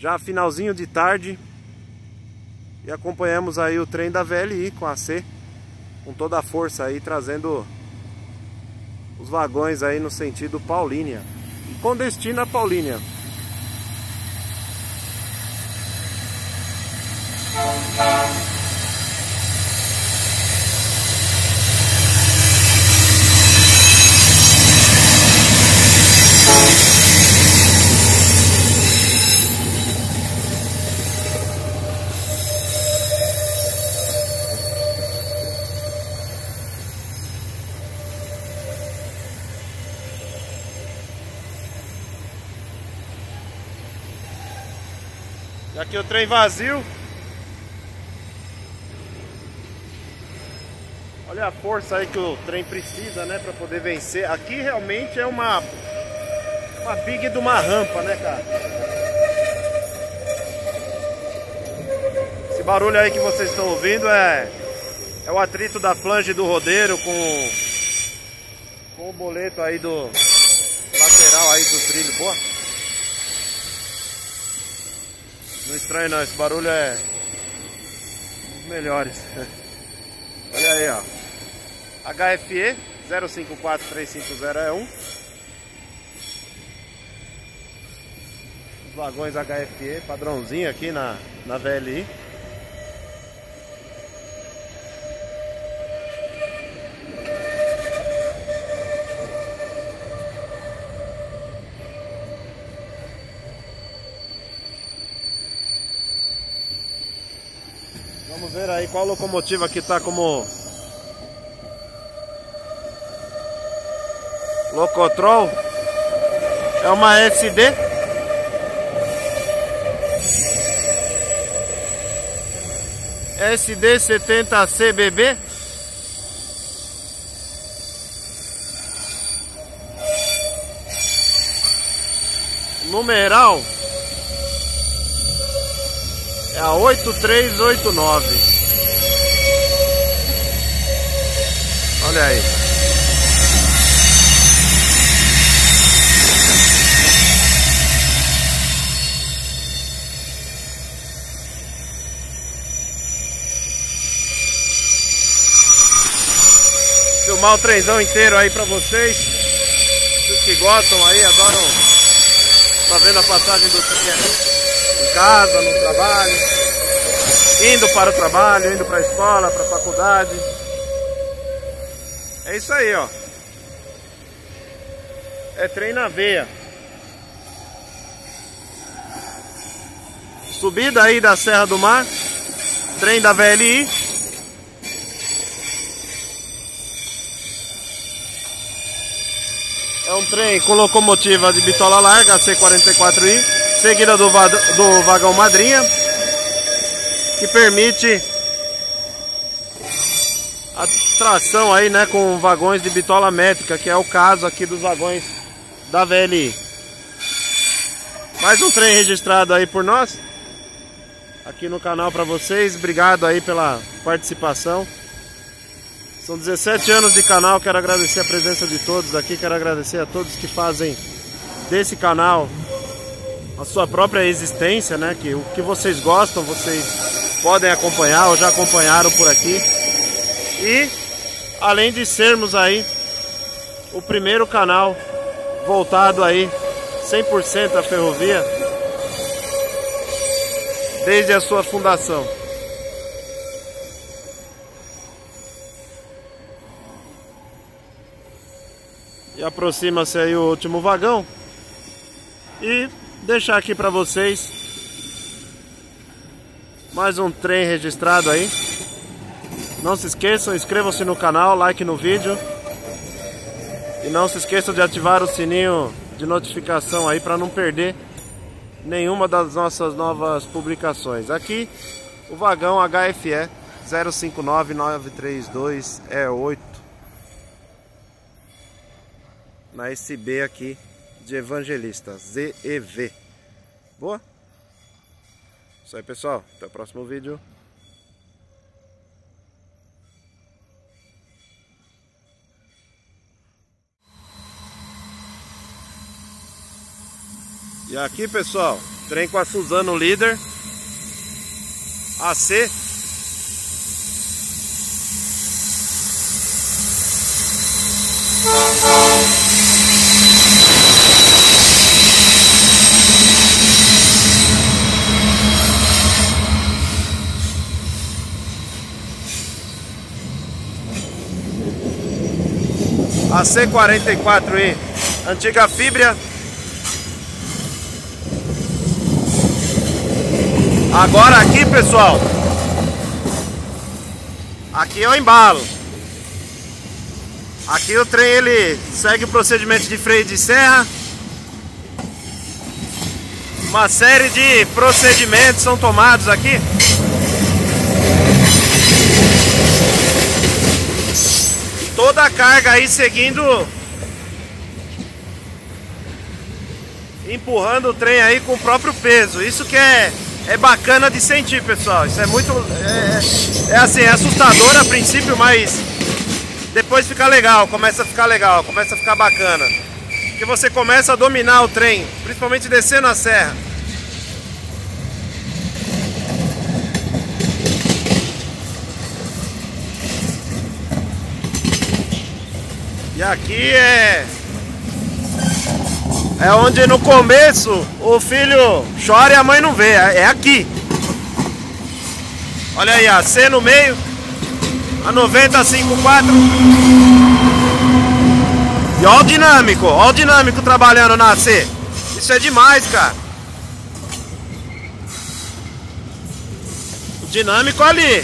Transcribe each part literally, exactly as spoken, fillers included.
já finalzinho de tarde, e acompanhamos aí o trem da V L I com a C, com toda a força aí, trazendo os vagões aí no sentido Paulínia, com destino a Paulínia. E aqui o trem vazio. Olha a força aí que o trem precisa, né, para poder vencer. Aqui realmente é uma uma big de uma rampa, né, cara? Esse barulho aí que vocês estão ouvindo é é o atrito da flange do rodeiro com com o boleto aí do lateral aí do trilho. Boa. Não estranho não, esse barulho é dos melhores. Olha aí, ó. H F E zero cinco quatro três cinco zero é um. Os vagões H F E, padrãozinho aqui na, na V L I. Vamos ver aí qual locomotiva que tá como Locotrol. É uma S D. S D setenta C B B. Numeral é a oito três oito nove. Olha aí. Filmar o trenzão inteiro aí pra vocês. Vocês que gostam aí, adoram tá vendo a passagem do trem aí. Em casa, no trabalho, indo para o trabalho, indo para a escola, para a faculdade. É isso aí, ó. É trem na veia. Subida aí da Serra do Mar, trem da V L I. É um trem com locomotiva de bitola larga, C quarenta e quatro I, seguida do, va do vagão madrinha, que permite a tração aí, né, com vagões de bitola métrica, que é o caso aqui dos vagões da V L I. Mais um trem registrado aí por nós, aqui no canal para vocês. Obrigado aí pela participação. São dezessete anos de canal, quero agradecer a presença de todos aqui, quero agradecer a todos que fazem desse canal a sua própria existência, né? Que o que vocês gostam, vocês podem acompanhar ou já acompanharam por aqui. E além de sermos aí o primeiro canal voltado aí cem por cento à ferrovia desde a sua fundação. E aproxima-se aí o último vagão. E deixar aqui para vocês mais um trem registrado aí. Não se esqueçam, inscrevam-se no canal, like no vídeo. E não se esqueçam de ativar o sininho de notificação aí para não perder nenhuma das nossas novas publicações. Aqui o vagão H F E zero cinco nove nove três dois E oito. Na S B aqui de Evangelista, Z E V. Boa? Isso aí, pessoal. Até o próximo vídeo. E aqui, pessoal, Trem com a Suzano líder A C. A C quarenta e quatro i, antiga fibra. Agora aqui, pessoal, aqui é o embalo. Aqui o trem ele segue o procedimento de freio de serra. Uma série de procedimentos são tomados aqui. Toda a carga aí seguindo, empurrando o trem aí com o próprio peso. Isso que é, é bacana de sentir, pessoal. Isso é muito, é, é assim, é assustador a princípio, mas depois fica legal, começa a ficar legal, começa a ficar bacana. Porque você começa a dominar o trem, principalmente descendo a serra. E aqui é é onde no começo o filho chora e a mãe não vê, é aqui. Olha aí, a C no meio, a noventa cinquenta e quatro. E olha o dinâmico, olha o dinâmico trabalhando na C. Isso é demais, cara. O dinâmico ali.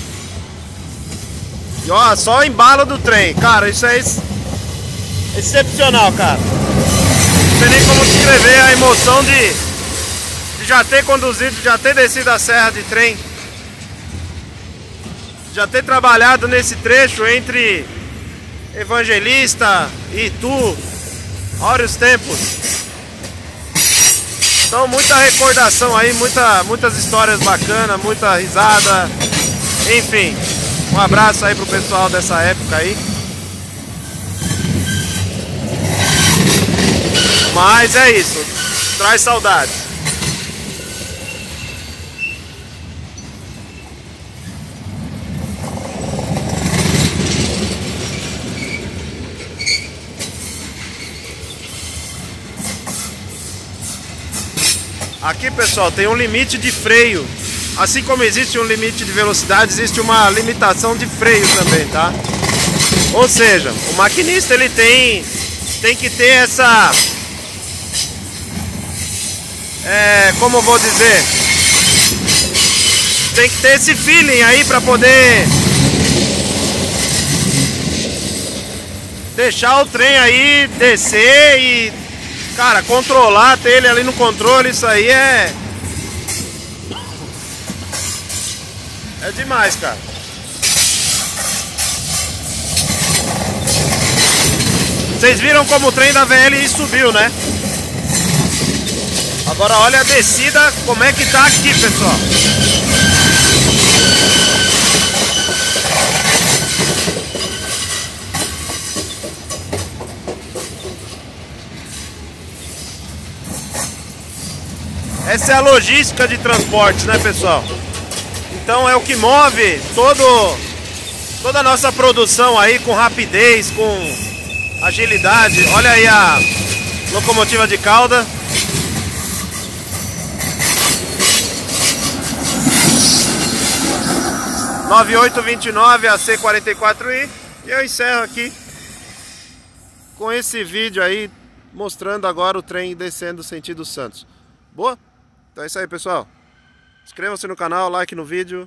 E ó, só o embalo do trem, cara, isso é excepcional, cara. Não sei nem como descrever a emoção de, de já ter conduzido, já ter descido a serra de trem, já ter trabalhado nesse trecho entre Evangelista e Itu, áureos tempos. Então muita recordação aí, muita, muitas histórias bacanas, muita risada, enfim. Um abraço aí pro pessoal dessa época aí. Mas é isso, traz saudades. Aqui, pessoal, tem um limite de freio. Assim como existe um limite de velocidade, existe uma limitação de freio também, tá? Ou seja, o maquinista ele tem, tem que ter essa... É, como eu vou dizer, tem que ter esse feeling aí para poder deixar o trem aí descer e, cara, controlar, ter ele ali no controle. Isso aí é é demais, cara. Vocês viram como o trem da V L I subiu, né? Agora olha a descida, como é que tá aqui, pessoal. Essa é a logística de transportes, né, pessoal? Então é o que move todo, toda a nossa produção aí com rapidez, com agilidade. Olha aí a locomotiva de cauda. nove oito dois nove A C quarenta e quatro i. E eu encerro aqui com esse vídeo aí mostrando agora o trem descendo sentido Santos. Boa? Então é isso aí, pessoal. Inscrevam-se no canal, like no vídeo.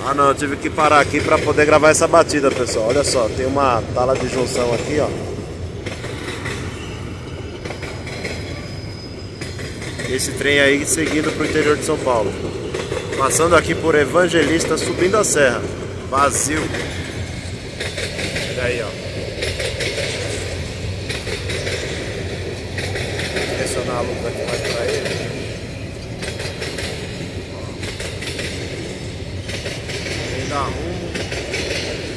Ah não, eu tive que parar aqui para poder gravar essa batida, pessoal. Olha só, tem uma tala de junção aqui, ó. Esse trem aí seguindo pro interior de São Paulo. Passando aqui por Evangelista, subindo a serra. Vazio. Olha aí, ó. Vou direcionar a luz aqui mais pra ele. Ainda arrumo.